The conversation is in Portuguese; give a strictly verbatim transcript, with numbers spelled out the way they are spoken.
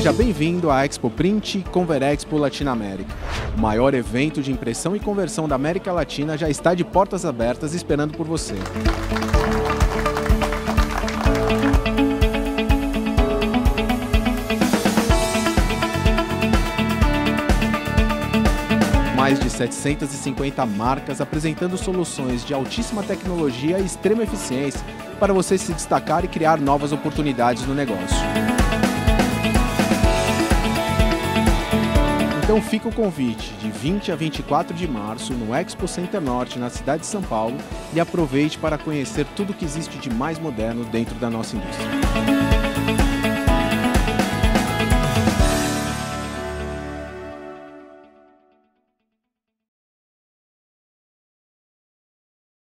Seja bem-vindo à Expo Print Converexpo Latinoamérica. O maior evento de impressão e conversão da América Latina já está de portas abertas esperando por você. Mais de setecentas e cinquenta marcas apresentando soluções de altíssima tecnologia e extrema eficiência para você se destacar e criar novas oportunidades no negócio. Então fica o convite de vinte a vinte e quatro de março no Expo Center Norte, na cidade de São Paulo, e aproveite para conhecer tudo o que existe de mais moderno dentro da nossa indústria.